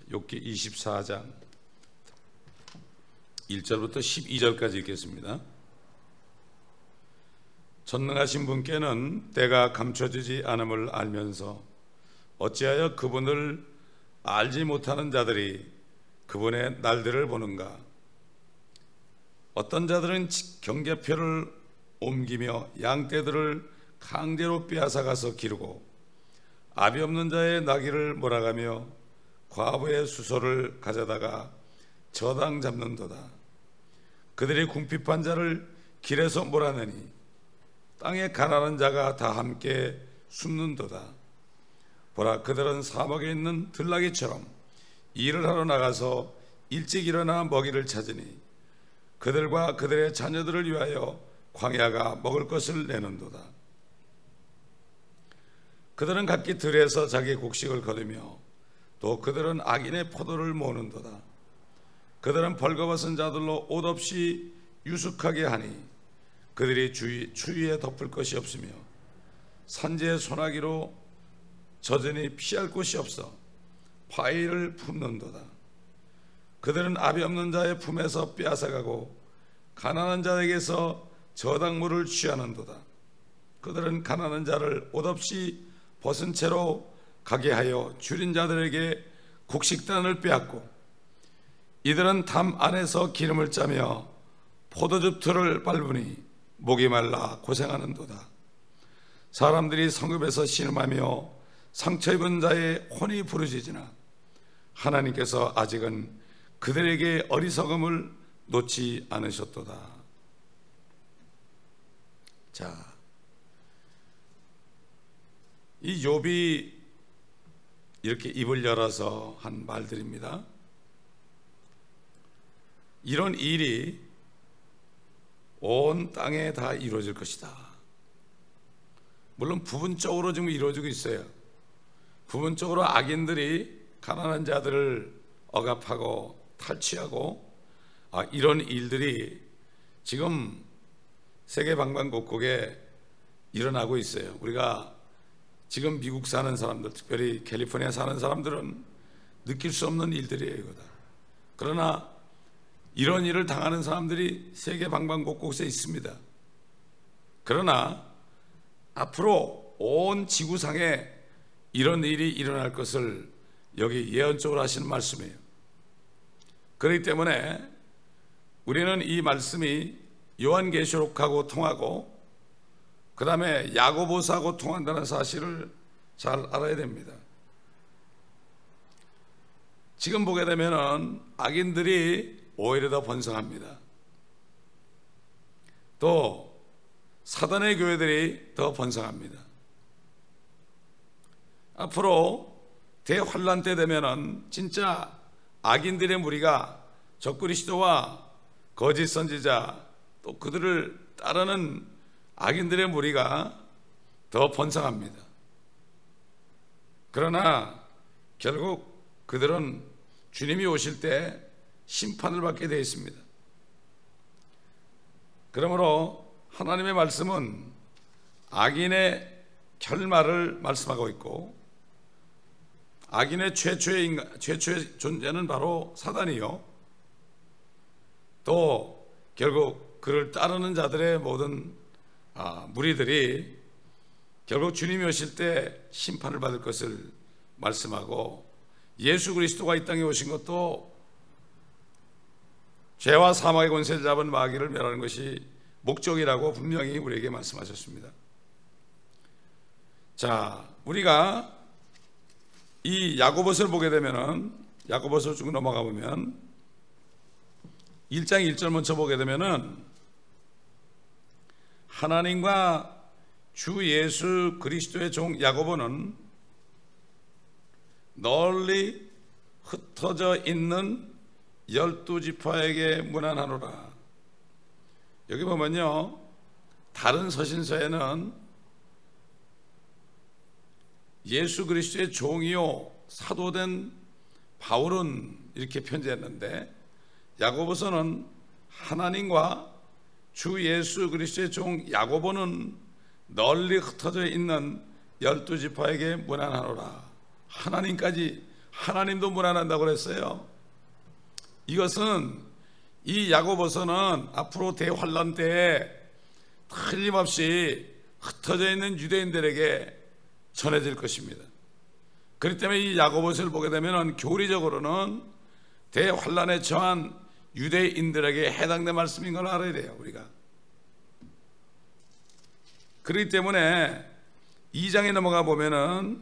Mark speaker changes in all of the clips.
Speaker 1: 욥기 24장 1절부터 12절까지 읽겠습니다. 전능하신 분께는 때가 감춰지지 않음을 알면서 어찌하여 그분을 알지 못하는 자들이 그분의 날들을 보는가? 어떤 자들은 경계표를 옮기며 양떼들을 강제로 빼앗아가서 기르고 압이 없는 자의 나귀를 몰아가며 과부의 수소를 가져다가 저당 잡는도다. 그들이 궁핍한 자를 길에서 몰아내니 땅에 가난한 자가 다 함께 숨는도다. 보라, 그들은 사막에 있는 들나귀처럼 일을 하러 나가서 일찍 일어나 먹이를 찾으니 그들과 그들의 자녀들을 위하여 광야가 먹을 것을 내는도다. 그들은 각기 들에서 자기 곡식을 거두며 또 그들은 악인의 포도를 모는도다. 그들은 벌거벗은 자들로 옷 없이 유숙하게 하니 그들이 추위에 덮을 것이 없으며 산지의 소나기로 젖으니 피할 곳이 없어 바위를 품는도다. 그들은 압이 없는 자의 품에서 빼앗아가고 가난한 자에게서 저당물을 취하는도다. 그들은 가난한 자를 옷 없이 벗은 채로 가게 하여 줄인 자들에게 곡식단을 빼앗고 이들은 담 안에서 기름을 짜며 포도즙 틀을 밟으니 목이 말라 고생하는도다. 사람들이 성읍에서 신음하며 상처 입은 자의 혼이 부르짖으나 하나님께서 아직은 그들에게 어리석음을 놓지 않으셨도다. 자, 이 욥이 이렇게 입을 열어서 한 말들입니다. 이런 일이 온 땅에 다 이루어질 것이다. 물론 부분적으로 지금 이루어지고 있어요. 부분적으로 악인들이 가난한 자들을 억압하고 탈취하고 이런 일들이 지금 세계 방방곡곡에 일어나고 있어요. 우리가 지금 미국 사는 사람들, 특별히 캘리포니아 사는 사람들은 느낄 수 없는 일들이에요. 그러나 이런 일을 당하는 사람들이 세계 방방곡곡에 있습니다. 그러나 앞으로 온 지구상에 이런 일이 일어날 것을 여기 예언적으로 하시는 말씀이에요. 그렇기 때문에 우리는 이 말씀이 요한계시록하고 통하고 그 다음에 야고보서하고 통한다는 사실을 잘 알아야 됩니다. 지금 보게 되면 악인들이 오히려 더 번성합니다. 또 사단의 교회들이 더 번성합니다. 앞으로 대환란 때 되면은 진짜 악인들의 무리가 적그리스도와 거짓 선지자 또 그들을 따르는 악인들의 무리가 더 번성합니다. 그러나 결국 그들은 주님이 오실 때 심판을 받게 되어 있습니다. 그러므로 하나님의 말씀은 악인의 결말을 말씀하고 있고 악인의 최초의 존재는 바로 사단이요, 또 결국 그를 따르는 자들의 모든 무리들이 결국 주님이 오실 때 심판을 받을 것을 말씀하고 예수 그리스도가 이 땅에 오신 것도 죄와 사망의 권세를 잡은 마귀를 멸하는 것이 목적이라고 분명히 우리에게 말씀하셨습니다. 자, 우리가 이 야고보서를 보게 되면은 야고보서 쭉 넘어가 보면 1장 1절 먼저 보게 되면은 하나님과 주 예수 그리스도의 종 야고보는 널리 흩어져 있는 12지파에게 문안하노라. 여기 보면요, 다른 서신서에는 예수 그리스도의 종이요 사도된 바울은 이렇게 편지했는데 야고보서는 하나님과 주 예수 그리스도의 종 야고보는 널리 흩어져 있는 12지파에게 문안하노라. 하나님까지 하나님도 무난한다고 그랬어요. 이것은 이 야고보서는 앞으로 대환란 때에 틀림없이 흩어져 있는 유대인들에게 전해질 것입니다. 그렇기 때문에 이 야고보서를 보게 되면 교리적으로는 대환란에 처한 유대인들에게 해당된 말씀인 걸 알아야 돼요, 우리가. 그렇기 때문에 2장에 넘어가 보면은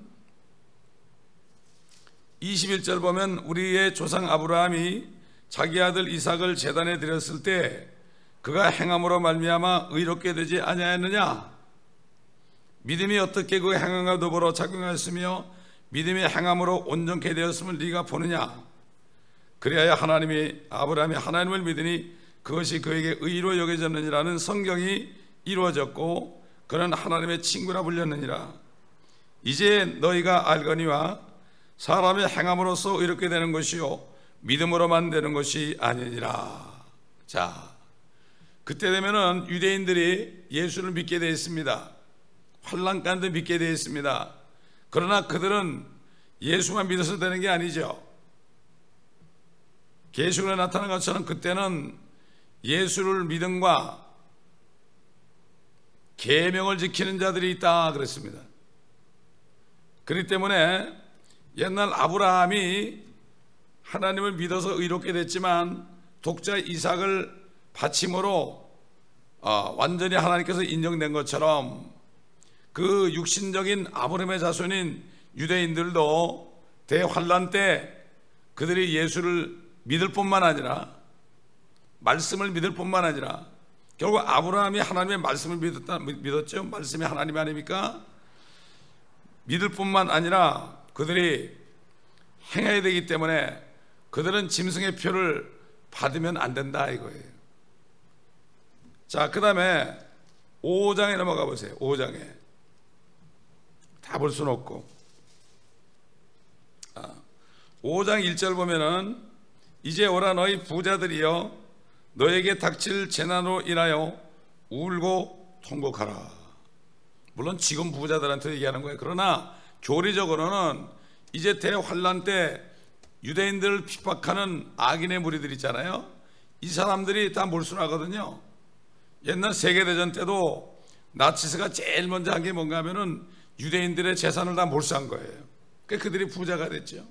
Speaker 1: 21절 보면 우리의 조상 아브라함이 자기 아들 이삭을 제단에 드렸을 때 그가 행함으로 말미암아 의롭게 되지 아니하였느냐? 믿음이 어떻게 그 행함과 더불어 작용하였으며 믿음이 행함으로 온전케 되었음을 네가 보느냐? 그리하여 아브라함이 하나님을 믿으니 그것이 그에게 의로 여겨졌느니라는 성경이 이루어졌고 그는 하나님의 친구라 불렸느니라. 이제 너희가 알거니와 사람의 행함으로써 의롭게 되는 것이요 믿음으로만 되는 것이 아니니라. 자, 그때 되면은 유대인들이 예수를 믿게 되어 있습니다. 환난 가운데 믿게 되어 있습니다. 그러나 그들은 예수만 믿어서 되는 게 아니죠. 계시록에 나타난 것처럼 그때는 예수를 믿음과 계명을 지키는 자들이 있다 그랬습니다. 그렇기 때문에 옛날 아브라함이 하나님을 믿어서 의롭게 됐지만 독자 이삭을 바침으로 완전히 하나님께서 인정된 것처럼 그 육신적인 아브라함의 자손인 유대인들도 대환란 때 그들이 예수를 믿을 뿐만 아니라 말씀을 믿을 뿐만 아니라 결국 아브라함이 하나님의 말씀을 믿었죠. 말씀이 하나님 아닙니까? 믿을 뿐만 아니라 그들이 행해야 되기 때문에 그들은 짐승의 표를 받으면 안 된다 이거예요. 자, 그 다음에 5장에 넘어가 보세요. 5장에 다 볼 수는 없고 5장 1절 보면은 이제 오라 너희 부자들이여 너에게 닥칠 재난으로 인하여 울고 통곡하라. 물론 지금 부자들한테 얘기하는 거예요. 그러나 교리적으로는 이제 대환란 때 유대인들을 핍박하는 악인의 무리들 있잖아요. 이 사람들이 다 몰수하거든요. 옛날 세계대전 때도 나치스가 제일 먼저 한 게 뭔가 하면은 유대인들의 재산을 다 몰수한 거예요. 그러니까 그들이 부자가 됐죠.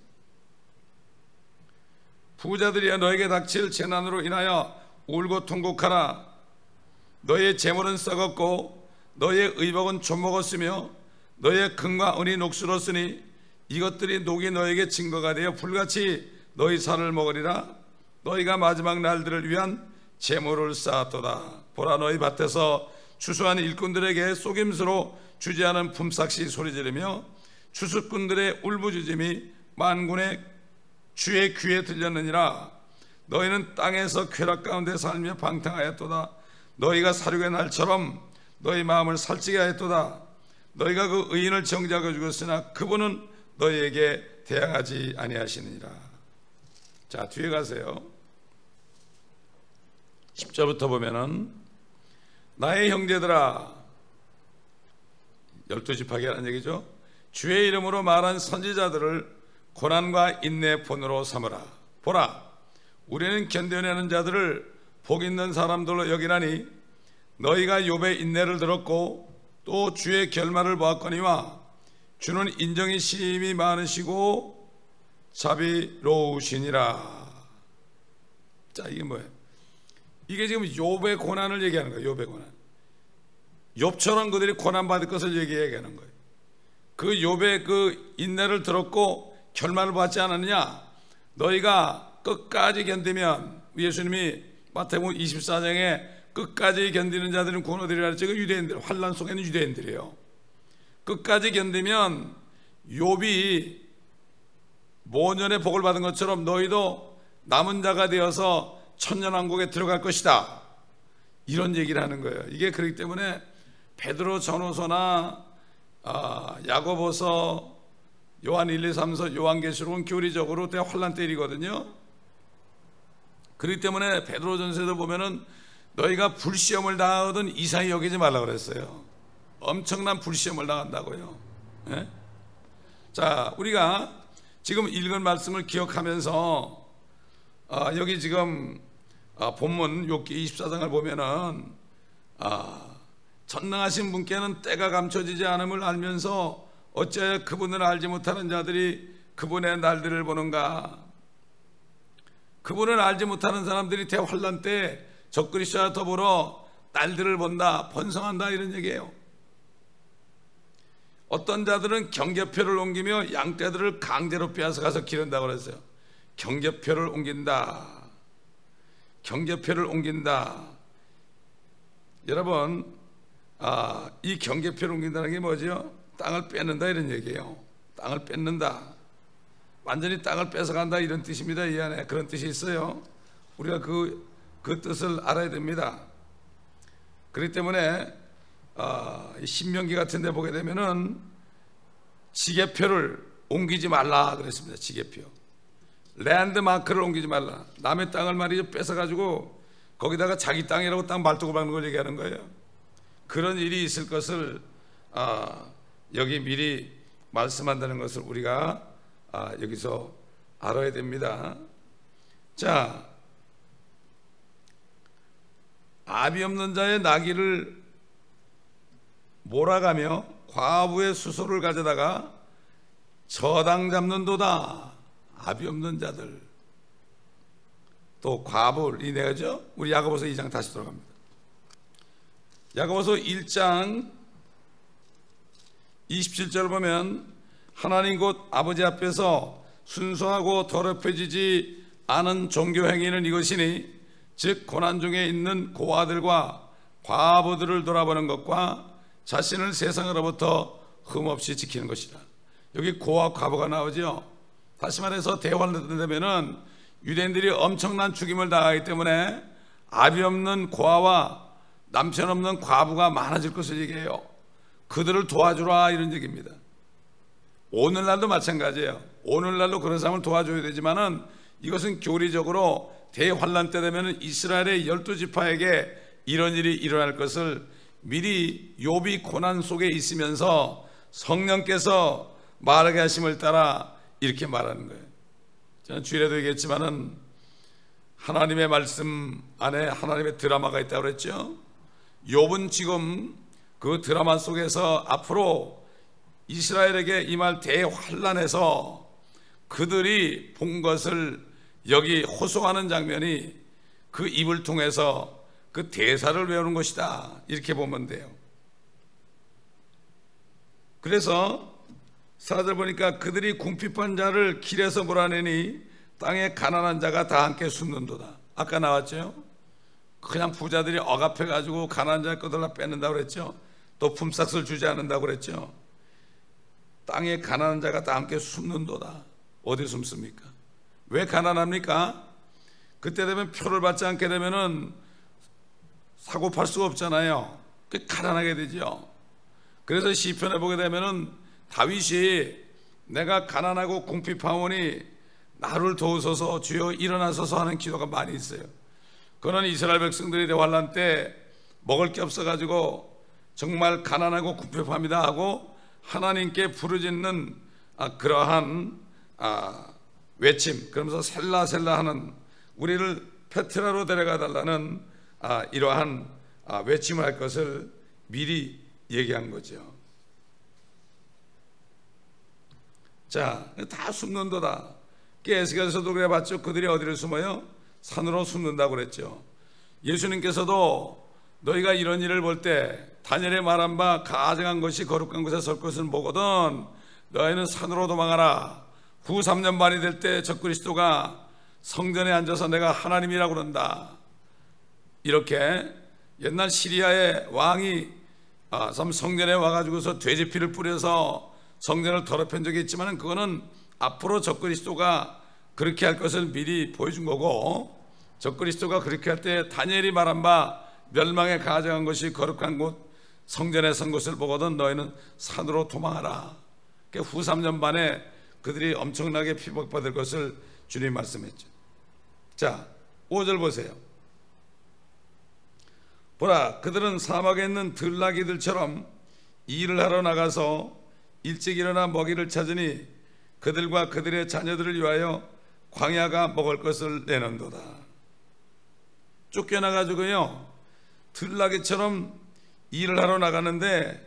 Speaker 1: 부자들이여 너에게 닥칠 재난으로 인하여 울고 통곡하라. 너의 재물은 썩었고 너의 의복은 좀먹었으며 너의 금과 은이 녹슬었으니 이것들이 녹이 너에게 증거가 되어 불같이 너희 살을 먹으리라. 너희가 마지막 날들을 위한 재물을 쌓았도다. 보라 너희 밭에서 추수한 일꾼들에게 속임수로 주지 않은 품삯이 소리지르며 추수꾼들의 울부짖음이 만군의 주의 귀에 들렸느니라. 너희는 땅에서 쾌락 가운데 살며 방탕하였도다. 너희가 사륙의 날처럼 너희 마음을 살찌게 하였도다. 너희가 그 의인을 정죄하고 죽었으나 그분은 너희에게 대항하지 아니하시느니라. 자, 뒤에 가세요. 10절부터 보면은 나의 형제들아, 12지파게 하는 얘기죠. 주의 이름으로 말한 선지자들을 고난과 인내 본으로 삼으라. 보라 우리는 견뎌내는 자들을 복 있는 사람들로 여기나니 너희가 욥의 인내를 들었고 또 주의 결말을 보았거니와 주는 인정이 심히 많으시고 자비로우시니라. 자, 이게 뭐예요? 이게 지금 욥의 고난을 얘기하는 거예요. 욥의 고난. 욥처럼 그들이 고난받을 것을 얘기하는 거예요. 그 욥의 그 인내를 들었고 결말을 받지 않았느냐? 너희가 끝까지 견디면, 예수님이 마태복음 24장에 끝까지 견디는 자들은 구원 얻으리라 했죠. 유대인들, 환난 속에는 유대인들이에요. 끝까지 견디면 욥이 모년의 복을 받은 것처럼 너희도 남은 자가 되어서 천년왕국에 들어갈 것이다. 이런 얘기를 하는 거예요. 이게 그렇기 때문에 베드로 전후서나 야고보서, 요한 1, 2, 3서, 요한계시록은 교리적으로 대환란 때이거든요. 그렇기 때문에 베드로전서에도 보면은 너희가 불시험을 당하거든 이상히 여기지 말라고 그랬어요. 엄청난 불시험을 당한다고요. 네? 자, 우리가 지금 읽은 말씀을 기억하면서 여기 지금 본문 욥기 24장을 보면은 전능하신 분께는 때가 감춰지지 않음을 알면서 어찌하여 그분을 알지 못하는 자들이 그분의 날들을 보는가. 그분을 알지 못하는 사람들이 대환란 때 적그리스도와 더불어 날들을 본다, 번성한다, 이런 얘기예요. 어떤 자들은 경계표를 옮기며 양떼들을 강제로 빼앗아가서 기른다고 그랬어요. 경계표를 옮긴다, 경계표를 옮긴다. 여러분, 이 경계표를 옮긴다는 게 뭐죠? 땅을 뺏는다, 이런 얘기예요. 땅을 뺏는다, 완전히 땅을 뺏어간다, 이런 뜻입니다. 이 안에 그런 뜻이 있어요. 우리가 그 뜻을 알아야 됩니다. 그렇기 때문에 신명기 같은 데 보게 되면은 지계표를 옮기지 말라 그랬습니다. 지계표, 랜드마크를 옮기지 말라. 남의 땅을 말이죠, 뺏어가지고 거기다가 자기 땅이라고 딱 말두고 박는 걸 얘기하는 거예요. 그런 일이 있을 것을 여기 미리 말씀한다는 것을 우리가 여기서 알아야 됩니다. 자, 아비 없는 자의 나귀를 몰아가며 과부의 수소를 가져다가 저당 잡는도다. 아비 없는 자들, 또 과부를 이내죠. 우리 야고보서 2장 다시 돌아갑니다. 야고보서 1장 27절 보면 하나님 곧 아버지 앞에서 순수하고 더럽혀지지 않은 종교 행위는 이것이니 즉 고난 중에 있는 고아들과 과부들을 돌아보는 것과 자신을 세상으로부터 흠없이 지키는 것이라. 여기 고아 과부가 나오죠. 다시 말해서 대환란 되면은 유대인들이 엄청난 죽임을 당하기 때문에 아비 없는 고아와 남편 없는 과부가 많아질 것을 얘기해요. 그들을 도와주라, 이런 얘기입니다. 오늘날도 마찬가지예요. 오늘날도 그런 사람을 도와줘야 되지만은 이것은 교리적으로 대환란 때 되면 이스라엘의 12지파에게 이런 일이 일어날 것을 미리 욥이 고난 속에 있으면서 성령께서 말하게 하심을 따라 이렇게 말하는 거예요. 저는 주일에도 얘기했지만은 하나님의 말씀 안에 하나님의 드라마가 있다고 그랬죠. 욥은 지금 그 드라마 속에서 앞으로 이스라엘에게 임할 대환란에서 그들이 본 것을 여기 호소하는 장면이 그 입을 통해서 그 대사를 외우는 것이다, 이렇게 보면 돼요. 그래서 4절 보니까 그들이 궁핍한 자를 길에서 몰아내니 땅에 가난한 자가 다 함께 숨는도다. 아까 나왔죠. 그냥 부자들이 억압해 가지고 가난한 자의 것들 다 뺏는다고 그랬죠. 또 품삯을 주지 않는다고 그랬죠. 땅에 가난한 자가 다 함께 숨는도다. 어디 숨습니까? 왜 가난합니까? 그때 되면 표를 받지 않게 되면은 사고 팔 수가 없잖아요. 그 가난하게 되죠. 그래서 시편에 보게 되면은 다윗이 내가 가난하고 궁핍하오니 나를 도우소서 주여 일어나소서 하는 기도가 많이 있어요. 그는 이스라엘 백성들이 대환란 때 먹을 게 없어가지고 정말 가난하고 궁핍합니다 하고 하나님께 부르짖는 그러한 외침, 그러면서 셀라셀라 하는, 우리를 페트라로 데려가 달라는 이러한 외침을 할 것을 미리 얘기한 거죠. 자, 다 숨는도다. 에스겔서도 그래 봤죠. 그들이 어디를 숨어요? 산으로 숨는다고 그랬죠. 예수님께서도 너희가 이런 일을 볼 때 다니엘의 말한 바 가증한 것이 거룩한 곳에 설 것은 뭐거든 너희는 산으로 도망하라. 후 3년 반이 될 때 적그리스도가 성전에 앉아서 내가 하나님이라고 그런다. 이렇게 옛날 시리아의 왕이 성전에 와가지고서 돼지피를 뿌려서 성전을 더럽힌 적이 있지만 그거는 앞으로 적그리스도가 그렇게 할 것을 미리 보여준 거고, 적그리스도가 그렇게 할 때 다니엘이 말한 바 멸망에 가증한 것이 거룩한 곳 성전에 선 것을 보거든 너희는 산으로 도망하라. 후 3년 반에 그들이 엄청나게 피박받을 것을 주님 말씀했죠. 자, 5절 보세요. 보라, 그들은 사막에 있는 들나귀들처럼 일을 하러 나가서 일찍 일어나 먹이를 찾으니 그들과 그들의 자녀들을 위하여 광야가 먹을 것을 내놓는도다. 쫓겨나가지고요, 들나귀처럼 일을 하러 나가는데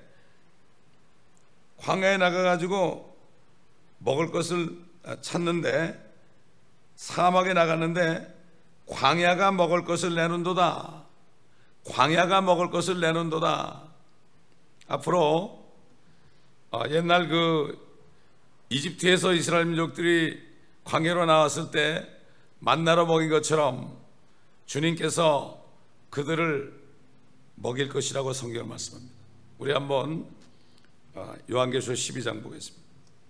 Speaker 1: 광야에 나가가지고 먹을 것을 찾는데, 사막에 나갔는데 광야가 먹을 것을 내놓는도다. 광야가 먹을 것을 내놓는도다. 앞으로 옛날 이집트에서 이스라엘 민족들이 광야로 나왔을 때 만나로 먹인 것처럼 주님께서 그들을 먹일 것이라고 성경을 말씀합니다. 우리 한번 요한계시록 12장 보겠습니다.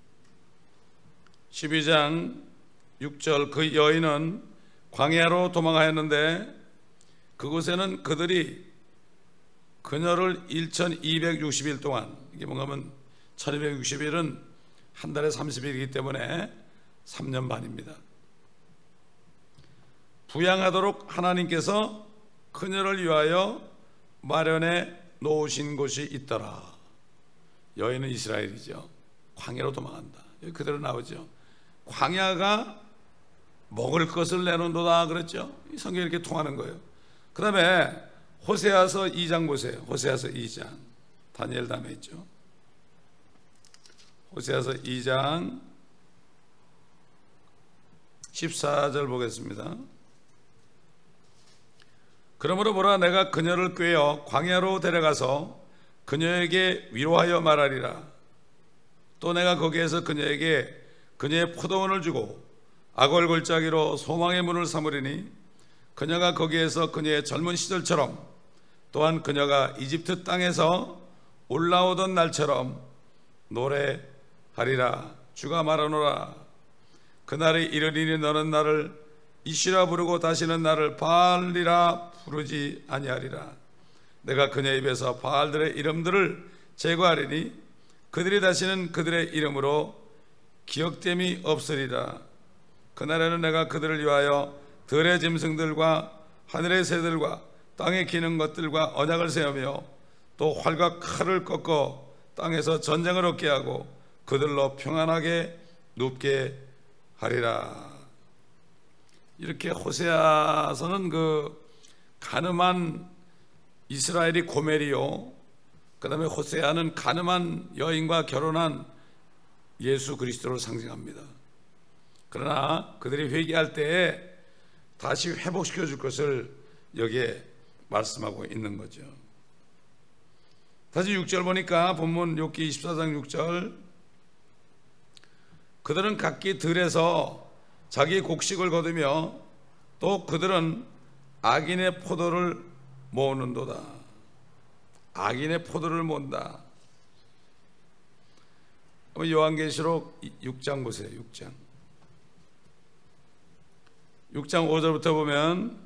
Speaker 1: 12장 6절, 그 여인은 광야로 도망하였는데 그곳에는 그들이 그녀를 1260일 동안, 이게 뭔가 하면 1260일은 한 달에 30일이기 때문에 3년 반입니다. 부양하도록 하나님께서 그녀를 위하여 마련해 놓으신 곳이 있더라. 여인은 이스라엘이죠. 광야로 도망한다. 여기 그대로 나오죠. 광야가 먹을 것을 내놓는도다 그랬죠. 이 성경이 이렇게 통하는 거예요. 그 다음에 호세아서 2장 보세요. 호세아서 2장, 다니엘 다음에 있죠. 호세아서 2장 14절 보겠습니다. 그러므로 보라, 내가 그녀를 꾀어 광야로 데려가서 그녀에게 위로하여 말하리라. 또 내가 거기에서 그녀에게 그녀의 포도원을 주고 악을 골짜기로 소망의 문을 삼으리니 그녀가 거기에서 그녀의 젊은 시절처럼, 또한 그녀가 이집트 땅에서 올라오던 날처럼 노래하리라. 주가 말하노라. 그날이 이르리니 너는 나를 이시라 부르고 다시는 나를 바알이라 부르지 아니하리라. 내가 그녀 입에서 바알들의 이름들을 제거하리니 그들이 다시는 그들의 이름으로 기억됨이 없으리라. 그날에는 내가 그들을 위하여 들의 짐승들과 하늘의 새들과 땅에 기는 것들과 언약을 세우며 또 활과 칼을 꺾어 땅에서 전쟁을 얻게 하고 그들로 평안하게 눕게 하리라. 이렇게 호세아서는 가늠한 이스라엘이 고멜이요, 그 다음에 호세아는 가늠한 여인과 결혼한 예수 그리스도를 상징합니다. 그러나 그들이 회개할 때에 다시 회복시켜 줄 것을 여기에 말씀하고 있는 거죠. 다시 6절 보니까 본문 욥기 24장 6절, 그들은 각기 들에서 자기 곡식을 거두며 또 그들은 악인의 포도를 모으는도다. 악인의 포도를 모은다. 요한계시록 6장 보세요. 6장 5절부터 보면,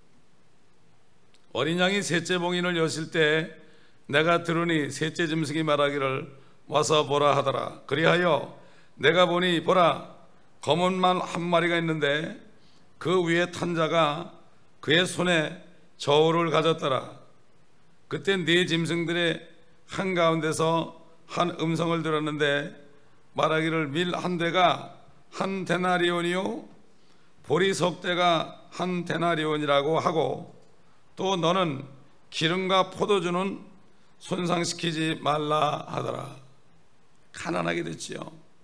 Speaker 1: 어린 양이 셋째 봉인을 여실 때 내가 들으니 셋째 짐승이 말하기를 와서 보라 하더라. 그리하여 내가 보니 보라, 검은 말 한 마리가 있는데 그 위에 탄 자가 그의 손에 저울을 가졌더라. 그때 네 짐승들의 한가운데서 한 음성을 들었는데 말하기를 밀 한 대가 한 데나리온이요 보리 석 대가 한 데나리온이라고 하고, 또 너는 기름과 포도주는 손상시키지 말라 하더라. 가난하게 됐지요.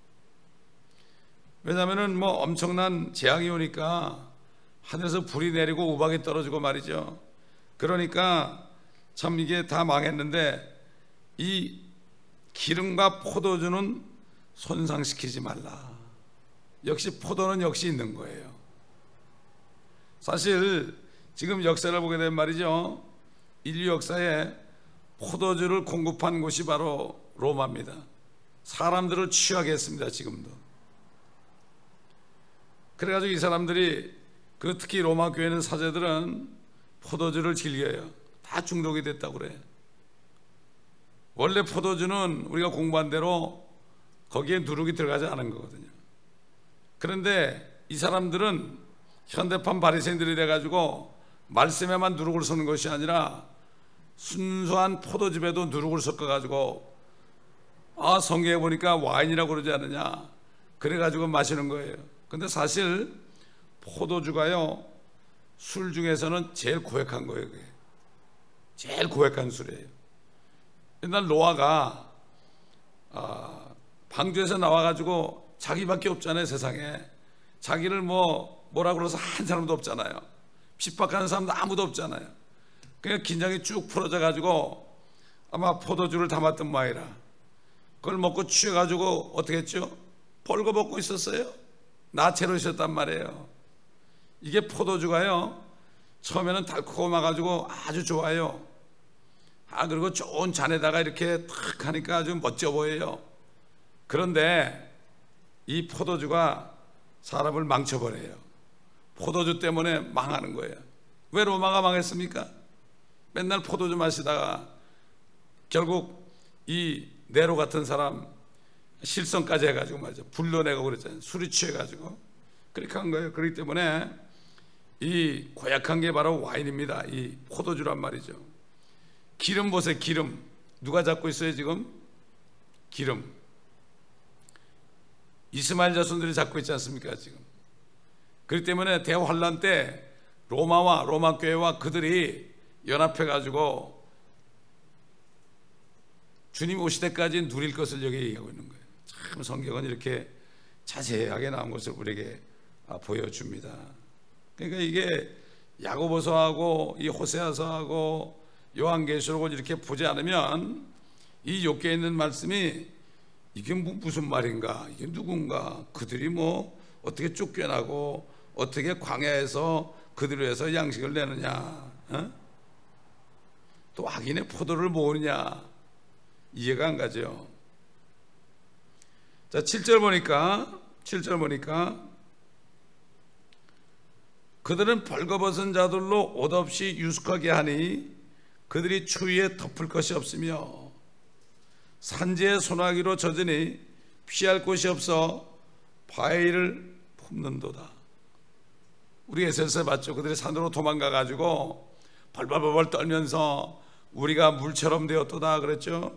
Speaker 1: 왜냐하면 엄청난 재앙이 오니까 하늘에서 불이 내리고 우박이 떨어지고 말이죠. 그러니까 참 이게 다 망했는데 이 기름과 포도주는 손상시키지 말라. 역시 포도는 역시 있는 거예요. 사실 지금 역사를 보게 되면 말이죠, 인류 역사에 포도주를 공급한 곳이 바로 로마입니다. 사람들을 취하게 했습니다. 지금도. 그래가지고 이 사람들이, 특히 로마 교회는 사제들은 포도주를 즐겨요. 다 중독이 됐다고 그래. 원래 포도주는 우리가 공부한 대로 거기에 누룩이 들어가지 않은 거거든요. 그런데 이 사람들은 현대판 바리새인들이 돼가지고 말씀에만 누룩을 섞는 것이 아니라 순수한 포도즙에도 누룩을 섞어가지고, 성경에 보니까 와인이라고 그러지 않느냐, 그래가지고 마시는 거예요. 근데 사실 포도주가요, 술 중에서는 제일 고약한 거예요. 그게 제일 고약한 술이에요. 옛날 노아가 방주에서 나와가지고 자기밖에 없잖아요. 세상에 자기를 뭐라 그래서 한 사람도 없잖아요. 핍박하는 사람도 아무도 없잖아요. 그러니까 긴장이 쭉 풀어져 가지고 아마 포도주를 담았던 모양이라 그걸 먹고 취해가지고 어떻게 했죠? 벌거벗고 있었어요. 나체로 있었단 말이에요. 이게 포도주가요, 처음에는 달콤해가지고 아주 좋아요. 그리고 좋은 잔에다가 이렇게 탁 하니까 아주 멋져 보여요. 그런데 이 포도주가 사람을 망쳐버려요. 포도주 때문에 망하는 거예요. 왜 로마가 망했습니까? 맨날 포도주 마시다가 결국 이 네로 같은 사람 실성까지 해가지고 말이죠, 불러내고 그랬잖아요. 술이 취해가지고 그렇게 한 거예요. 그렇기 때문에 이 고약한 게 바로 와인입니다. 이 포도주란 말이죠. 기름 보세요. 기름 누가 잡고 있어요 지금? 기름 이스마엘 자손들이 잡고 있지 않습니까 지금? 그렇기 때문에 대환란 때 로마와 로마 교회와 그들이 연합해 가지고 주님 오실 때까지 누릴 것을 여기 얘기하고 있는 거예요. 참 성경은 이렇게 자세하게 나온 것을 우리에게 보여줍니다. 그러니까 이게 야고보서하고 이 호세아서하고 요한계시록을 이렇게 보지 않으면 이 욥기에 있는 말씀이 이게 무슨 말인가, 이게 누군가, 그들이 어떻게 쫓겨나고 어떻게 광야에서 그들을 위해서 양식을 내느냐, 또 악인의 포도를 모으느냐, 이해가 안 가죠. 자, 7절 보니까 그들은 벌거벗은 자들로 옷 없이 유숙하게 하니 그들이 추위에 덮을 것이 없으며 산지의 소나기로 젖으니 피할 곳이 없어 바위를 품는도다. 우리 에세스에 봤죠. 그들이 산으로 도망가 가지고 벌벌벌 떨면서 우리가 물처럼 되었도다 그랬죠.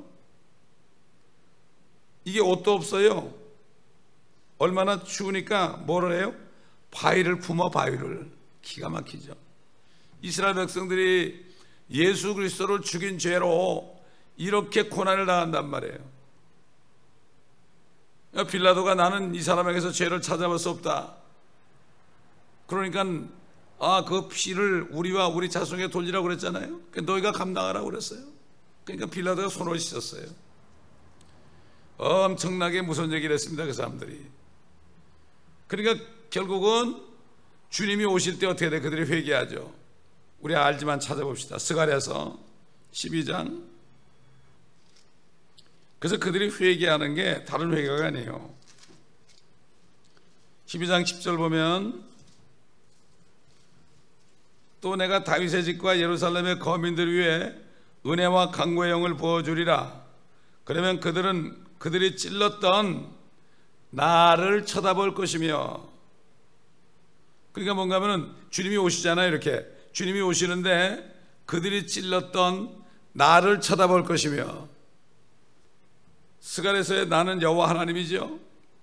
Speaker 1: 이게 옷도 없어요. 얼마나 추우니까 뭐를 해요? 바위를 품어. 바위를. 기가 막히죠. 이스라엘 백성들이 예수 그리스도를 죽인 죄로 이렇게 고난을 당한단 말이에요. 빌라도가 나는 이 사람에게서 죄를 찾아볼 수 없다. 그러니까 그 피를 우리와 우리 자손에게 돌리라고 그랬잖아요. 너희가 감당하라고 그랬어요. 그러니까 빌라도가 손을 씻었어요. 엄청나게 무서운 얘기를 했습니다. 그 사람들이. 그러니까 결국은 주님이 오실 때 어떻게 돼? 그들이 회개하죠. 우리 알지만 찾아봅시다. 스가랴서 12장. 그래서 그들이 회개하는 게 다른 회개가 아니에요. 12장 10절 보면 또 내가 다윗의 집과 예루살렘의 거민들 위에 은혜와 강구의 영을 부어주리라. 그러면 그들이 찔렀던 나를 쳐다볼 것이며, 그러니까 뭔가 하면은 주님이 오시잖아요. 이렇게 주님이 오시는데 그들이 찔렀던 나를 쳐다볼 것이며, 스가랴서의 나는 여호와 하나님이죠.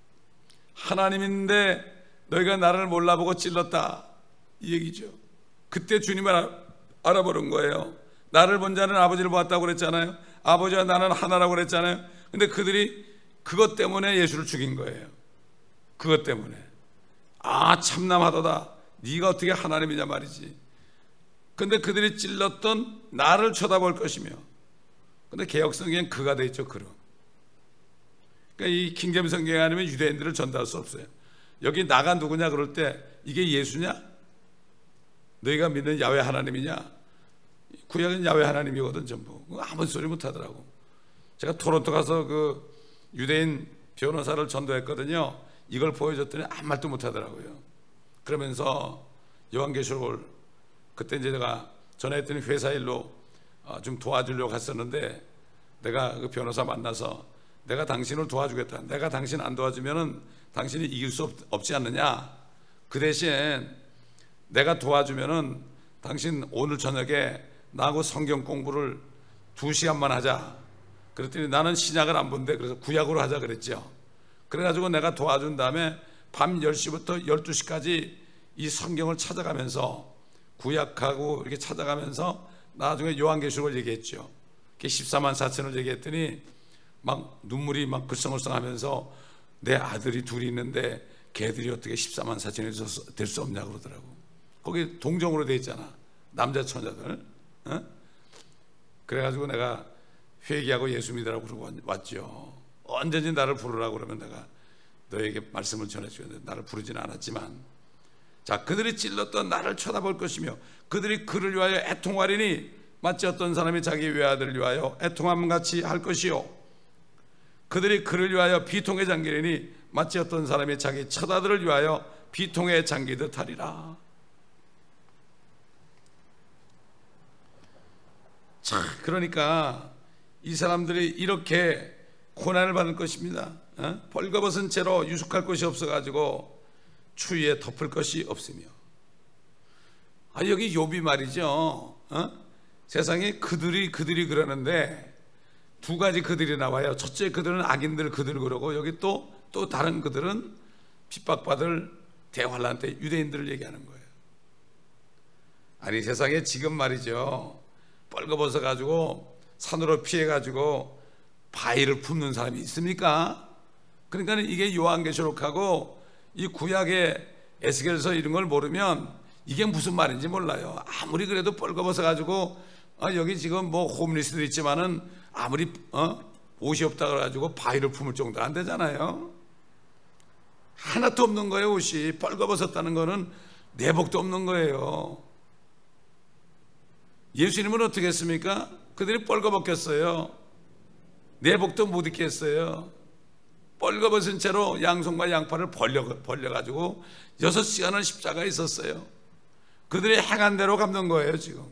Speaker 1: 하나님인데 너희가 나를 몰라보고 찔렀다, 이 얘기죠. 그때 주님을 알아보는 거예요. 나를 본 자는 아버지를 보았다고 그랬잖아요. 아버지와 나는 하나라고 그랬잖아요. 근데 그들이 그것 때문에 예수를 죽인 거예요. 그것 때문에. 참남하도다, 네가 어떻게 하나님이냐 말이지. 근데 그들이 찔렀던 나를 쳐다볼 것이며, 근데 개혁성경엔 그가 돼 있죠. 그로. 그러니까 이 킹제임 성경에 아니면 유대인들을 전달할 수 없어요. 여기 나가 누구냐 그럴 때 이게 예수냐? 너희가 믿는 야훼 하나님이냐? 구약은 야훼 하나님이거든 전부. 아무 소리 못 하더라고. 제가 토론토 가서 그 유대인 변호사를 전도했거든요. 이걸 보여줬더니 아무 말도 못 하더라고요. 그러면서 요한계시록을 그때 이제 내가 전화했더니 회사 일로 좀 도와주려고 갔었는데, 내가 그 변호사 만나서 내가 당신을 도와주겠다. 내가 당신 안 도와주면은 당신이 이길 수 없지 않느냐. 그 대신 내가 도와주면은 당신 오늘 저녁에 나하고 성경 공부를 2시간만 하자. 그랬더니 나는 신약을 안 본대. 그래서 구약으로 하자 그랬죠. 그래가지고 내가 도와준 다음에 밤 10시부터 12시까지 이 성경을 찾아가면서 구약하고 이렇게 찾아가면서 나중에 요한계시록을 얘기했죠. 14만 4천을 얘기했더니 막 눈물이 막 글썽글썽하면서 내 아들이 둘이 있는데 걔들이 어떻게 14만 4천이 될 수 없냐 그러더라고. 거기 동정으로 돼 있잖아, 남자 처녀들. 어? 그래가지고 내가 회개하고 예수 믿으라고 그러고 왔죠. 언제든지 나를 부르라고 그러면 내가 너에게 말씀을 전해주겠는데 나를 부르지는 않았지만, 자, 그들이 찔렀던 나를 쳐다볼 것이며 그들이 그를 위하여 애통하리니 마치 어떤 사람이 자기 외아들을 위하여 애통함 같이 할 것이요, 그들이 그를 위하여 비통에 잠기리니 마치 어떤 사람이 자기 처자들을 위하여 비통에 잠기듯 하리라. 자, 그러니까 이 사람들이 이렇게 고난을 받을 것입니다. 벌거벗은 채로 유숙할 곳이 없어가지고 추위에 덮을 것이 없으며. 여기 욥이 말이죠. 세상에 그들이 그러는데 두 가지 그들이 나와요. 첫째 그들은 악인들 그들 그러고, 여기 또 다른 그들은 핍박받을 대환란 때 유대인들을 얘기하는 거예요. 아니, 세상에 지금 말이죠, 벌거벗어 가지고 산으로 피해 가지고 바위를 품는 사람이 있습니까? 그러니까 이게 요한계시록하고 이 구약의 에스겔서 이런 걸 모르면 이게 무슨 말인지 몰라요. 아무리 그래도 벌거벗어 가지고 여기 지금 뭐 홈리스도 있지만은 아무리 옷이 없다 그래가지고 바위를 품을 정도 안 되잖아요. 하나도 없는 거예요. 옷이 벌거벗었다는 거는 내복도 없는 거예요. 예수님은 어떻게 했습니까? 그들이 벌거벗겼어요. 내복도 못 입게 했어요. 벌거벗은 채로 양손과 양팔을 벌려가지고 6시간을 십자가에 있었어요. 그들이 행한 대로 갚는 거예요. 지금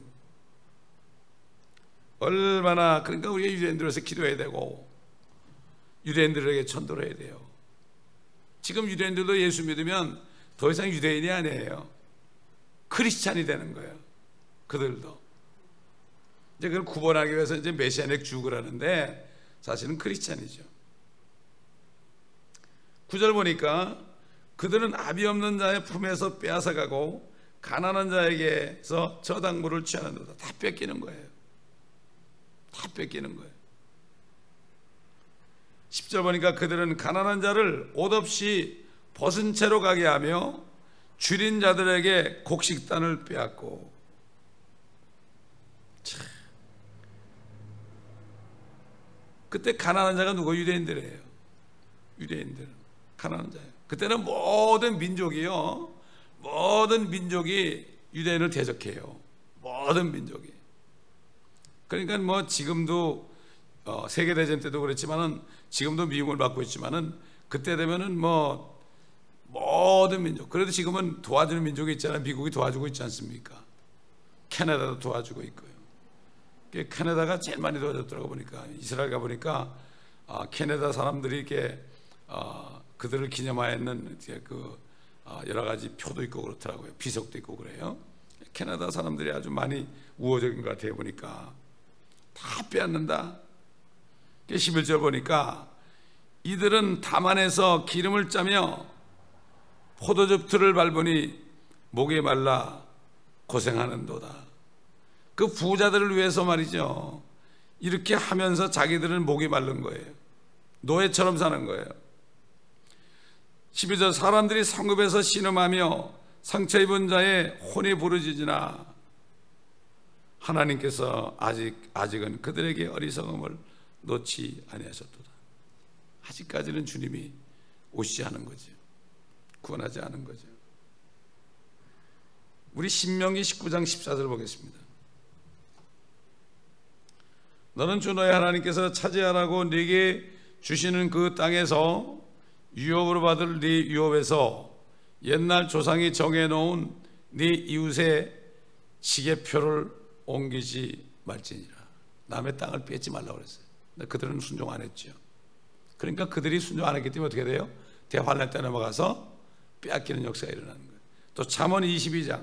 Speaker 1: 얼마나, 그러니까 우리가 유대인들에서 기도해야 되고 유대인들에게 전도를 해야 돼요. 지금 유대인들도 예수 믿으면 더 이상 유대인이 아니에요. 크리스찬이 되는 거예요. 그들도 이제 그걸 구분하기 위해서 이제 메시아닉 주를 하는데 사실은 크리스찬이죠. 9절 보니까 그들은 압이 없는 자의 품에서 빼앗아가고 가난한 자에게서 저당물을 취하는도다. 다 뺏기는 거예요. 다 뺏기는 거예요. 10절 보니까 그들은 가난한 자를 옷 없이 벗은 채로 가게 하며 줄인 자들에게 곡식단을 빼앗고. 참. 그때 가난한 자가 누구? 유대인들이에요. 유대인들 가난한 자예요. 그때는 모든 민족이 유대인을 대적해요. 모든 민족이. 그러니까 뭐 지금도 세계대전 때도 그랬지만은 지금도 미움을 받고 있지만은 그때 되면은 뭐 모든 민족, 그래도 지금은 도와주는 민족이 있잖아요. 미국이 도와주고 있지 않습니까? 캐나다도 도와주고 있고요. 캐나다가 제일 많이 도와줬더라고. 보니까 이스라엘 가보니까 캐나다 사람들이 이렇게 그들을 기념하였는 여러 가지 표도 있고 그렇더라고요. 비석도 있고 그래요. 캐나다 사람들이 아주 많이 우호적인 것 같아요. 보니까 다 빼앗는다. 11절 보니까 이들은 담안에서 기름을 짜며 포도즙 틀을 밟으니 목이 말라 고생하는도다. 그 부자들을 위해서 말이죠, 이렇게 하면서 자기들은 목이 마른 거예요. 노예처럼 사는 거예요. 12절 사람들이 성읍에서 신음하며 상처 입은 자의 혼이 부르짖으나 하나님께서 아직은 그들에게 어리석음을 놓지 아니하셨도다. 아직까지는 주님이 오시지 않은 거죠. 구원하지 않은 거죠. 우리 신명기 19장 14절 보겠습니다. 너는 주 너의 하나님께서 차지하라고 네게 주시는 그 땅에서 유업으로 받을 네 유업에서 옛날 조상이 정해놓은 네 이웃의 지게표를 옮기지 말지니라. 남의 땅을 뺏지 말라고 그랬어요. 그들은 순종 안 했죠. 그러니까 그들이 순종 안 했기 때문에 어떻게 돼요? 대환란 때 넘어가서 빼앗기는 역사가 일어나는 거예요. 또 잠언 22장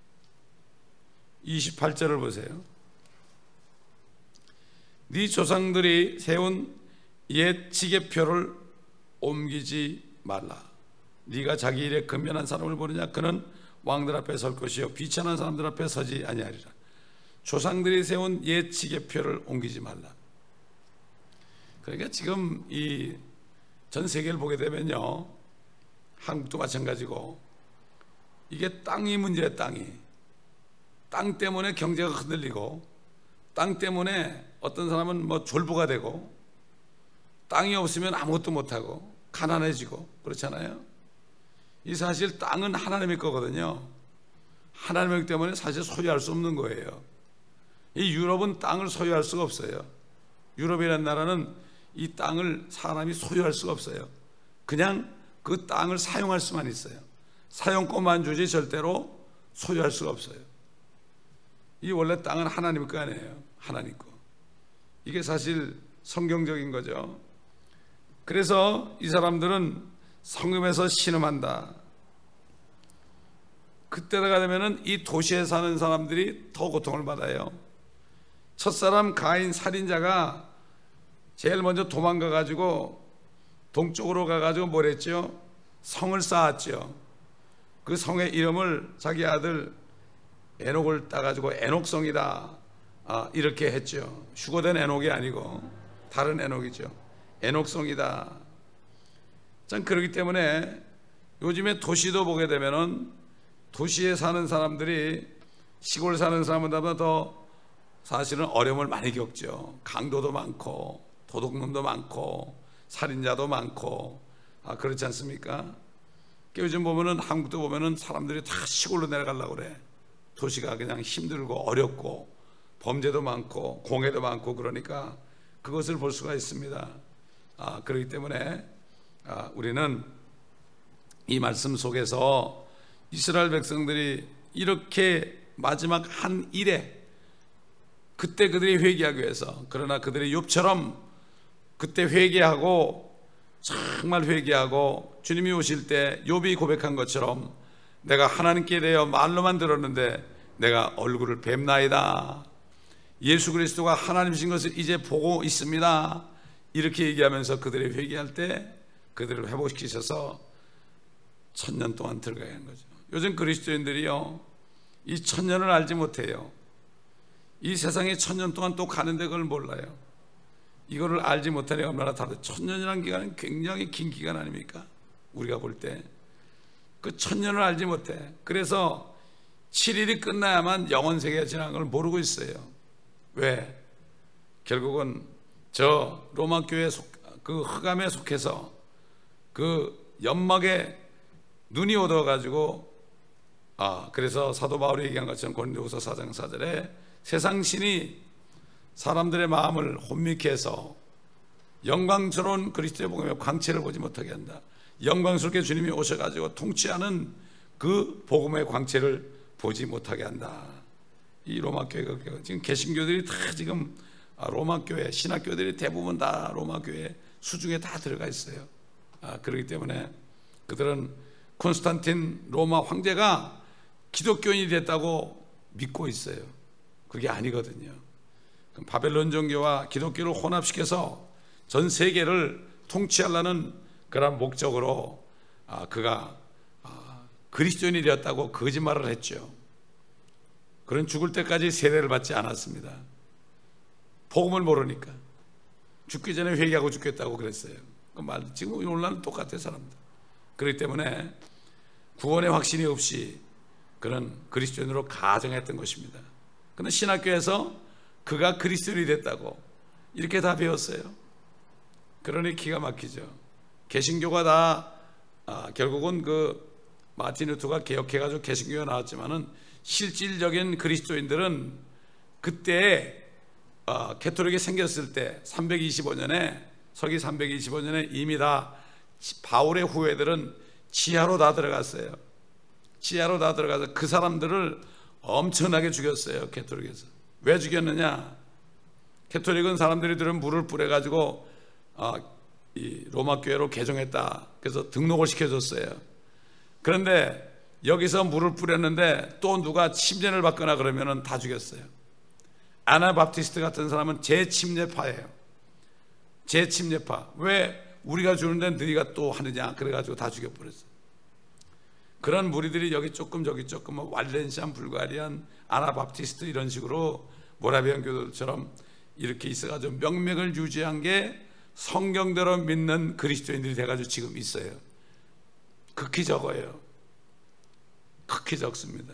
Speaker 1: 28절을 보세요. 네 조상들이 세운 옛 지게표를 옮기지 말라. 네가 자기 일에 근면한 사람을 보느냐? 그는 왕들 앞에 설 것이요 비천한 사람들 앞에 서지 아니하리라. 조상들이 세운 옛 지계표를 옮기지 말라. 그러니까 지금 이 전 세계를 보게 되면요, 한국도 마찬가지고 이게 땅이 문제예요. 땅 때문에 경제가 흔들리고, 땅 때문에 어떤 사람은 뭐 졸부가 되고, 땅이 없으면 아무것도 못하고 가난해지고 그렇잖아요. 이 사실 땅은 하나님의 거거든요. 하나님의 때문에 사실 소유할 수 없는 거예요. 이 유럽은 땅을 소유할 수가 없어요. 유럽이라는 나라는 이 땅을 사람이 소유할 수가 없어요. 그냥 그 땅을 사용할 수만 있어요. 사용권만 주지 절대로 소유할 수가 없어요. 이 원래 땅은 하나님 거 아니에요. 하나님 거. 이게 사실 성경적인 거죠. 그래서 이 사람들은 성읍에서 신음한다. 그때가 되면은 이 도시에 사는 사람들이 더 고통을 받아요. 첫사람 가인 살인자가 제일 먼저 도망가 가지고 동쪽으로 가 가지고 뭘 했죠? 성을 쌓았죠. 그 성의 이름을 자기 아들 에녹을 따 가지고 에녹성이다, 이렇게 했죠. 휴거된 에녹이 아니고 다른 에녹이죠. 에녹성이다. 참 그렇기 때문에 요즘에 도시도 보게 되면은 도시에 사는 사람들이 시골 사는 사람보다 더 사실은 어려움을 많이 겪죠. 강도도 많고 도둑놈도 많고 살인자도 많고, 그렇지 않습니까? 요즘 보면은 한국도 보면은 사람들이 다 시골로 내려가려고 그래. 도시가 그냥 힘들고 어렵고 범죄도 많고 공해도 많고 그러니까 그것을 볼 수가 있습니다. 그렇기 때문에 우리는 이 말씀 속에서 이스라엘 백성들이 이렇게 마지막 한 일에 그때 그들이 회개하기 위해서, 그러나 그들이 욥처럼 그때 회개하고 정말 회개하고 주님이 오실 때 욥이 고백한 것처럼 내가 하나님께 대하여 말로만 들었는데 내가 얼굴을 뵙나이다. 예수 그리스도가 하나님이신 것을 이제 보고 있습니다. 이렇게 얘기하면서 그들이 회개할 때 그들을 회복시키셔서 1000년 동안 들어가야 하는 거죠. 요즘 그리스도인들이요, 이 1000년을 알지 못해요. 이 세상에 1000년 동안 또 가는데 그걸 몰라요. 이거를 알지 못하니 얼마나 다르다. 1000년이라는 기간은 굉장히 긴 기간 아닙니까? 우리가 볼 때 그 1000년을 알지 못해. 그래서 7일이 끝나야만 영원 세계가 지나간 걸 모르고 있어요. 왜? 결국은 저 로마 교회 그 흑암에 속해서 그 연막에 눈이 어두워가지고, 그래서 사도 바울이 얘기한 것처럼 고린도후서 4장 4절에 세상 신이 사람들의 마음을 혼미케 해서 영광스러운 그리스도의 복음의 광채를 보지 못하게 한다. 영광스럽게 주님이 오셔가지고 통치하는 그 복음의 광채를 보지 못하게 한다. 이 로마 교회가 지금 개신교들이 다 지금 로마 교회, 신학교들이 대부분 다 로마 교회 수중에 다 들어가 있어요. 그렇기 때문에 그들은 콘스탄틴 로마 황제가 기독교인이 됐다고 믿고 있어요. 그게 아니거든요. 바벨론 종교와 기독교를 혼합시켜서 전 세계를 통치하려는 그런 목적으로 그가 그리스도인이 되었다고 거짓말을 했죠. 그런 죽을 때까지 세례를 받지 않았습니다. 복음을 모르니까 죽기 전에 회개하고 죽겠다고 그랬어요. 그 말 지금 오늘날은 똑같아요, 사람들. 그렇기 때문에 구원의 확신이 없이 그런 그리스도인으로 가정했던 것입니다. 그런데 신학교에서 그가 그리스도인이 됐다고 이렇게 다 배웠어요. 그러니 기가 막히죠. 개신교가 다 결국은 그 마틴 루터가 개혁해가지고 개신교가 나왔지만은 실질적인 그리스도인들은 그때 캐톨릭이 생겼을 때 325년에 서기 325년에 이미 다 바울의 후예들은 지하로 다 들어갔어요. 지하로 다 들어가서 그 사람들을 엄청나게 죽였어요. 캐톨릭에서. 왜 죽였느냐? 캐톨릭은 사람들이 들은 물을 뿌려가지고 이 로마 교회로 개종했다. 그래서 등록을 시켜줬어요. 그런데 여기서 물을 뿌렸는데 또 누가 침례를 받거나 그러면은 다 죽였어요. 아나바프티스트 같은 사람은 재침례파예요. 재침례파. 왜? 우리가 주는데 너희가 또 하느냐 그래가지고 다 죽여버렸어. 그런 무리들이 여기 조금 저기 조금 왈렌시안, 불가리안, 아나바프티스트 이런 식으로 모라비안 교도처럼 이렇게 있어가지고 명맥을 유지한 게 성경대로 믿는 그리스도인들이 돼가지고 지금 있어요. 극히 적어요. 극히 적습니다.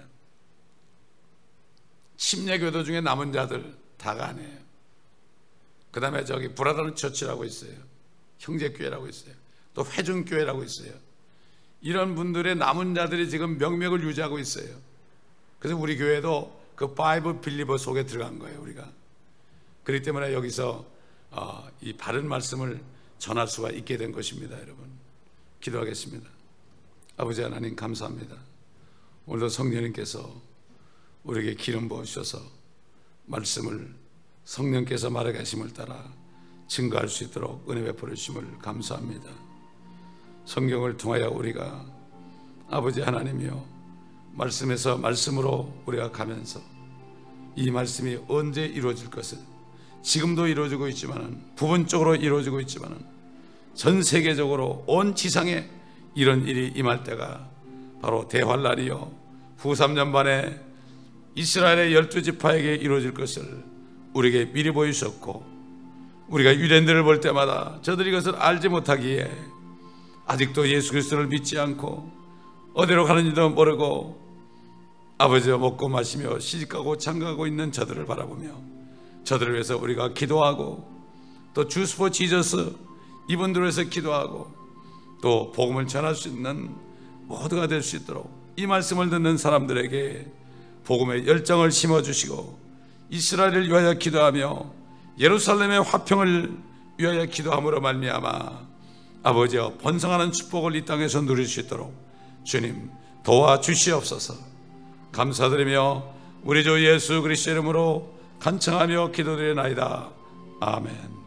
Speaker 1: 침례교도 중에 남은 자들 다가 아니에요. 그 다음에 저기 브라더런 처치라고 있어요. 형제교회라고 있어요. 또 회중교회라고 있어요. 이런 분들의 남은 자들이 지금 명맥을 유지하고 있어요. 그래서 우리 교회도 그 파이브 빌리버 속에 들어간 거예요, 우리가. 그렇기 때문에 여기서 이 바른 말씀을 전할 수가 있게 된 것입니다, 여러분. 기도하겠습니다. 아버지 하나님 감사합니다. 오늘도 성령님께서 우리에게 기름 부으셔서 말씀을 성령께서 말하게 하심을 따라 증거할 수 있도록 은혜 베풀어 주심을 감사합니다. 성경을 통하여 우리가 아버지 하나님이여 말씀에서 말씀으로 우리가 가면서 이 말씀이 언제 이루어질 것을 지금도 이루어지고 있지만은 부분적으로 이루어지고 있지만은 전 세계적으로 온 지상에 이런 일이 임할 때가 바로 대환란이요 후 3년 만에 이스라엘의 12지파에게 이루어질 것을 우리에게 미리 보이셨고 우리가 유대인들을 볼 때마다 저들이 이것을 알지 못하기에 아직도 예수 그리스도를 믿지 않고 어디로 가는지도 모르고 아버지와 먹고 마시며 시집가고 장가가고 있는 저들을 바라보며 저들을 위해서 우리가 기도하고 또 주스 포 지저스 이분들을 위해서 기도하고 또 복음을 전할 수 있는 모두가 될 수 있도록 이 말씀을 듣는 사람들에게 복음의 열정을 심어주시고 이스라엘을 위하여 기도하며 예루살렘의 화평을 위하여 기도함으로 말미암아 아버지여 번성하는 축복을 이 땅에서 누릴 수 있도록 주님 도와주시옵소서. 감사드리며 우리 주 예수 그리스도 이름으로 간청하며 기도드리나이다. 아멘.